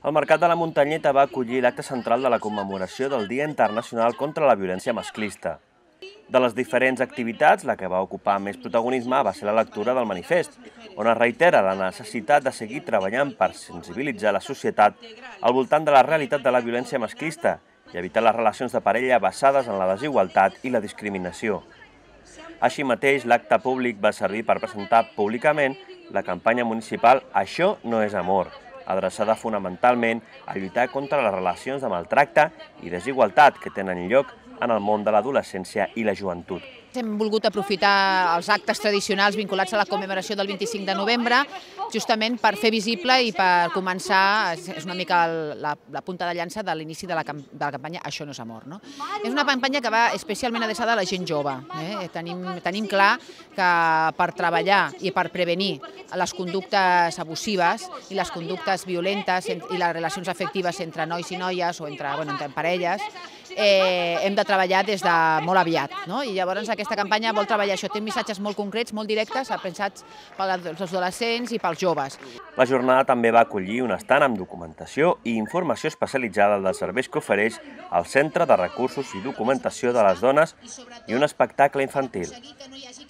El Mercat de la Muntanyeta va acollir l'acte central de la commemoració del Dia Internacional contra la Violència Masclista. De les diferents activitats, la que va ocupar més protagonisme va ser la lectura del manifest, on es reitera la necessitat de seguir treballant per sensibilitzar la societat al voltant de la realitat de la violència masclista i evitar les relacions de parella basades en la desigualtat i la discriminació. Així mateix, l'acte públic va servir per presentar públicament la campanya municipal Això no és amor, adreçada fonamentalment a lluitar contra les relacions de maltracte i desigualtat que tenen lloc en el món de l'adolescència i la joventut. Hem volgut aprofitar els actes tradicionals vinculats a la commemoració del 25 de novembre justament per fer visible i per començar, és una mica la punta de llança de l'inici de la campanya Això no és amor. És una campanya que va especialment adreçada a la gent jove. Tenim clar que per treballar i per prevenir les conductes abusives i les conductes violentes i les relacions afectives entre nois i noies o entre parelles, hem de treballar des de molt aviat. I llavors aquesta campanya vol treballar això, té missatges molt concrets, molt directes, pensats pels adolescents i pels joves. La jornada també va acollir un estand amb documentació i informació especialitzada dels serveis que ofereix el Centre de Recursos i Documentació de les Dones i un espectacle infantil.